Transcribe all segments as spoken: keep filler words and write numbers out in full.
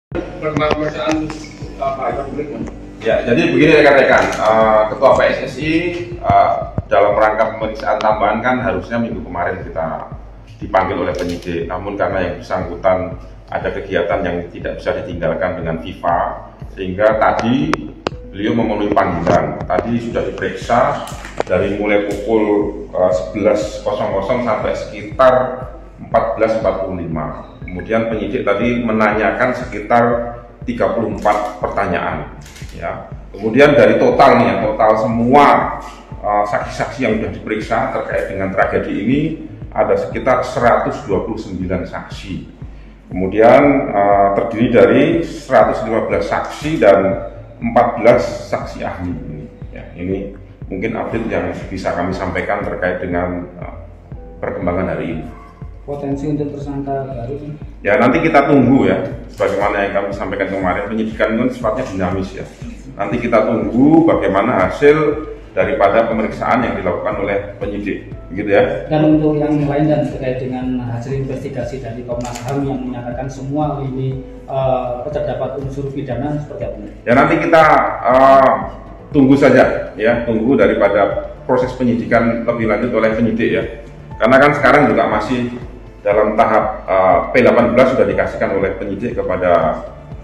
Perkenalkan apa itu? Ya, jadi begini rekan-rekan, uh, Ketua P S S I uh, dalam rangka pemeriksaan tambahan kan harusnya minggu kemarin kita dipanggil oleh penyidik, namun karena yang bersangkutan ada kegiatan yang tidak bisa ditinggalkan dengan FIFA, sehingga tadi beliau memenuhi panggilan. Tadi sudah diperiksa dari mulai pukul uh, sebelas sampai sekitar empat belas empat puluh lima. Kemudian penyidik tadi menanyakan sekitar tiga puluh empat pertanyaan. Ya. Kemudian dari total nih, ya, total semua saksi-saksi uh, yang sudah diperiksa terkait dengan tragedi ini ada sekitar seratus dua puluh sembilan saksi. Kemudian uh, terdiri dari seratus lima belas saksi dan empat belas saksi ahli. Ya, ini mungkin update yang bisa kami sampaikan terkait dengan uh, perkembangan hari ini. Potensi untuk tersangka baru? Ya nanti kita tunggu ya, sebagaimana yang kami sampaikan kemarin, penyidikan itu sifatnya dinamis ya. Nanti kita tunggu bagaimana hasil daripada pemeriksaan yang dilakukan oleh penyidik, begitu ya. Dan untuk yang lain dan terkait dengan hasil investigasi dari Komnas H A M yang menyatakan semua ini uh, terdapat unsur pidana seperti apa? Ya nanti kita uh, tunggu saja ya, tunggu daripada proses penyidikan lebih lanjut oleh penyidik ya. Karena kan sekarang juga masih dalam tahap uh, P delapan belas sudah dikasihkan oleh penyidik kepada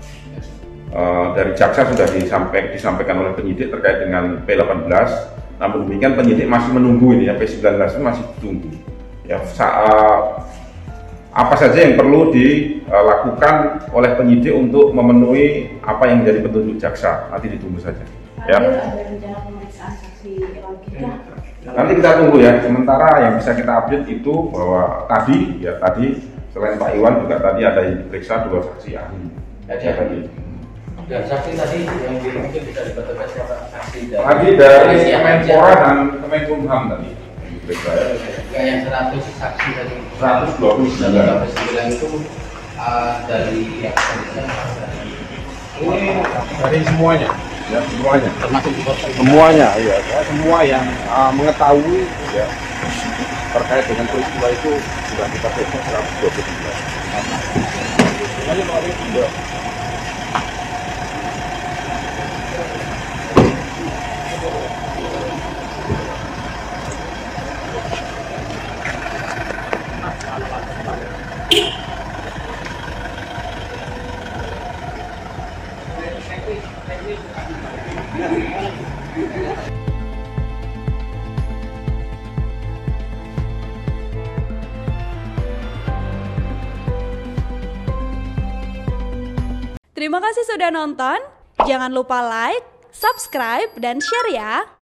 uh, dari jaksa sudah disampaikan, disampaikan oleh penyidik terkait dengan P delapan belas. Namun demikian penyidik masih menunggu ini ya, P sembilan belas itu masih ditunggu. Ya, uh, apa saja yang perlu dilakukan oleh penyidik untuk memenuhi apa yang menjadi petunjuk jaksa, nanti ditunggu saja. Ya. Ada rencana pemeriksaan saksi lagi kah? Nanti kita tunggu ya. Sementara yang bisa kita update itu bahwa tadi ya tadi selain Pak Iwan juga tadi ada yang diperiksa dua saksi ahli. Ya, tadi. Dan saksi tadi yang mungkin bisa dibatalkan siapa saksi dari? Tadi dari Kemenpora dan Kemenkumham tadi. Diperiksa ya. Ya, yang seratus saksi tadi. seratus dua puluh sembilan itu uh, dari yang Ini dari semuanya. Ya, semuanya. termasuk Semuanya, ya. Semua yang uh, mengetahui ya terkait dengan peristiwa itu sudah kita periksa seratus dua puluh sembilan. Terima kasih sudah nonton. Jangan lupa like, subscribe, dan share ya.